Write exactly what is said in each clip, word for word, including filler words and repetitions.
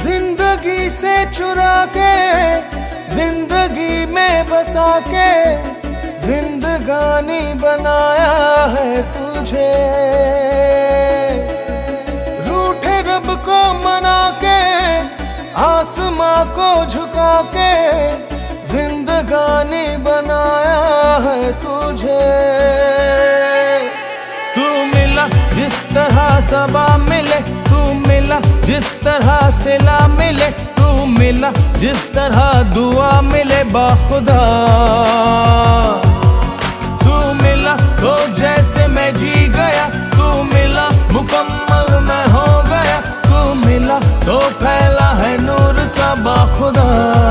जिंदगी से चुरा के जिंदगी में बसा के जिंदगानी बनाया है तुझे। रूठे रब को मना के आसमां को झुका के जिंदगानी बनाया है तुझे। तू मिला जिस तरह सबा मिले, तू मिला जिस तरह सिला मिले, तू मिला जिस तरह दुआ मिले बाखुदा। तू मिला तो जैसे मैं जी गया, तू मिला मुकम्मल मैं हो गया, तू मिला तो फैला है नूर सा बाखुदा।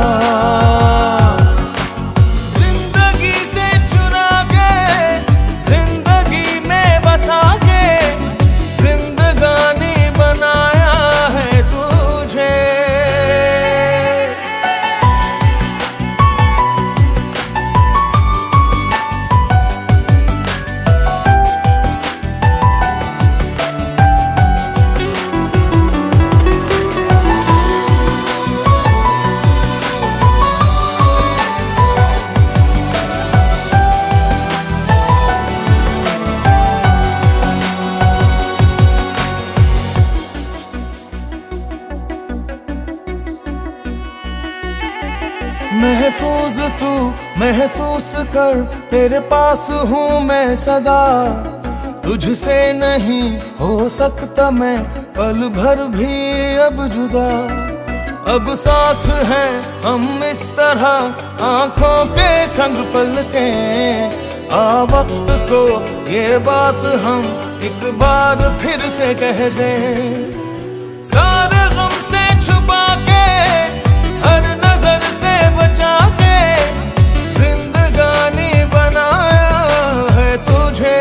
महफूज तू महसूस कर, तेरे पास हूँ मैं सदा। तुझसे नहीं हो सकता मैं पल भर भी अब जुदा। अब साथ है हम इस तरह आंखों के संग पल के। आ वक्त को ये बात हम एक बार फिर से कह दें। सारे गम से छुपा के हर नजर से बचा के जिंदगानी बनाया है तुझे।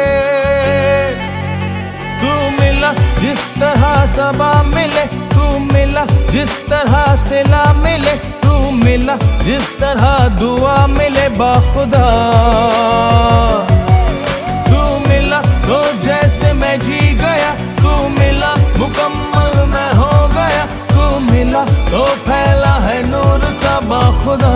तू मिला जिस तरह सबा मिले, तू मिला जिस तरह सिला मिले, तू मिला जिस तरह दुआ मिले बाखुदा। तू मिला तो जैसे मैं जी गया, तू मिला मुकम्मल मैं हो गया, तू मिला तो फैला है नूर सा बाखुदा।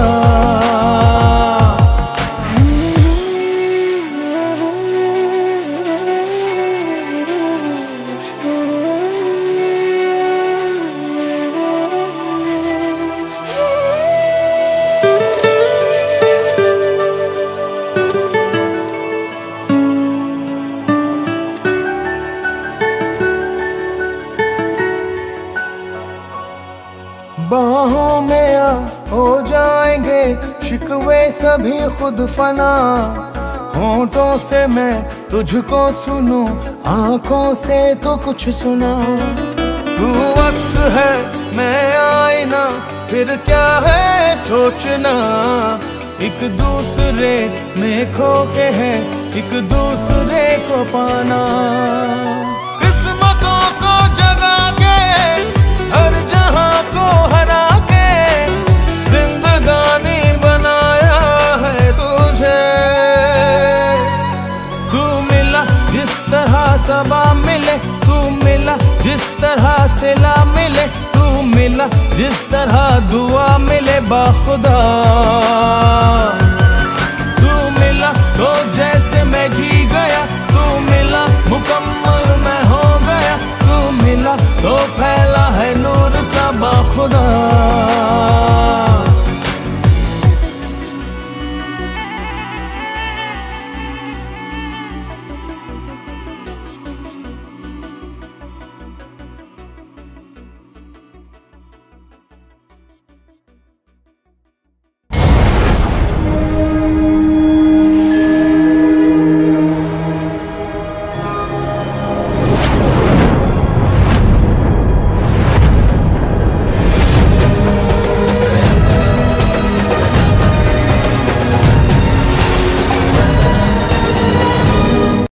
बाहों में आ हो जाएंगे शिकवे सभी खुद फना। होंठों से मैं तुझको सुनूं, आंखों से तो कुछ सुना। तू अक्स है मैं आईना, फिर क्या है सोचना। एक दूसरे में खो के है एक दूसरे को पाना। किस्मतों को जगा के हर जहां को हरा के जिंदगानी बनाया है तुझे। तू मिला जिस तरह सबा मिले, तू मिला जिस तरह सिला मिले, तू मिला जिस तरह दुआ मिले बाखुदा। तू मिला तो जैसे मैं जी गया, तू मिला मुकम्मल मैं हो गया, तू मिला तो फैला है नूर सा बाखुदा।